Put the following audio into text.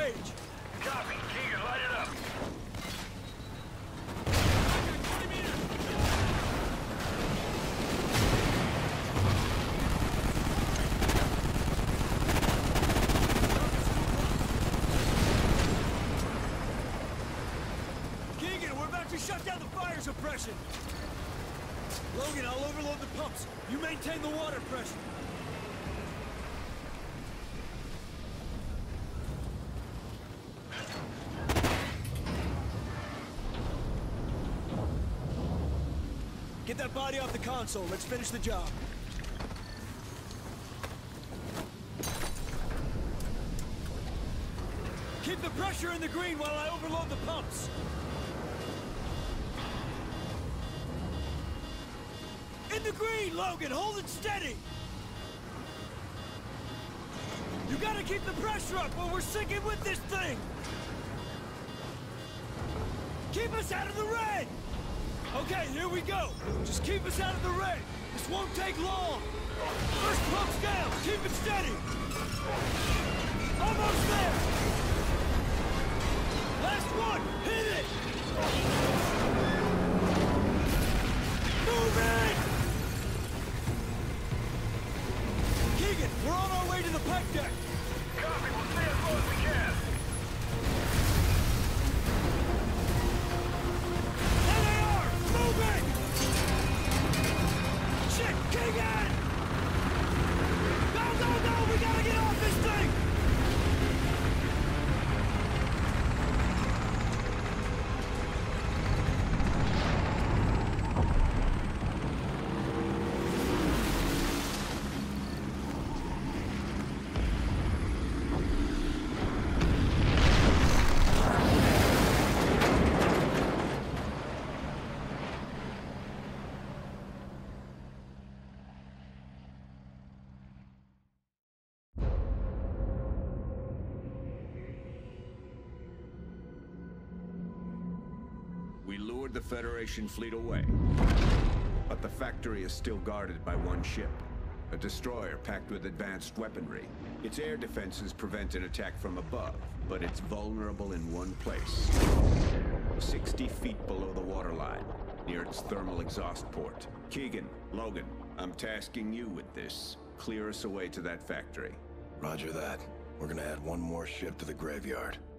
engage! Copy. Keegan, light it up. Keegan, we're about to shut down the fire suppression! Logan, I'll overload the pumps. You maintain the water pressure. Get that body off the console. Let's finish the job. Keep the pressure in the green while I overload the pumps. In the green, Logan! Hold it steady! You gotta keep the pressure up or we're sinking with this thing! Keep us out of the red! Okay, here we go! Just keep us out of the red! This won't take long! First pump's down! Keep it steady! Almost there! Last one! Hit it! Move it! Keegan, we're on our way to the pipe deck! Copy. We'll stay as low as we can. There they are! Moving! Shit! Keegan! Go, go, go! We gotta get off this thing! We lured the Federation fleet away. But the factory is still guarded by one ship. A destroyer packed with advanced weaponry. Its air defenses prevent an attack from above, but it's vulnerable in one place. 60 feet below the waterline, near its thermal exhaust port. Keegan, Logan, I'm tasking you with this. Clear us away to that factory. Roger that. We're gonna add one more ship to the graveyard.